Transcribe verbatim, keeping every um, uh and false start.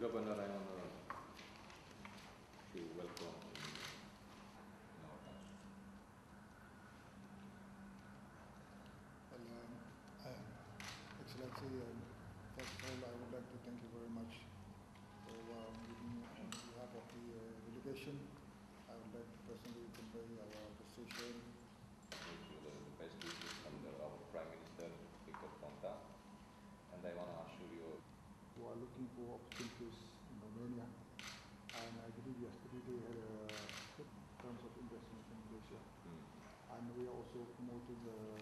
Governor, I want to welcome in our country. Well, um, uh, Excellency, um, first of all, I would like to thank you very much for um, giving me on behalf of the uh, delegation. I would like to personally convey our appreciation. Thank you, the, the best wishes from the, our Prime Minister, Victor Ponta. And I want to assure you, Who are looking for opportunities in Romania. And I believe yesterday they had uh, good terms of investment in Malaysia. mm, And we are also promoting uh,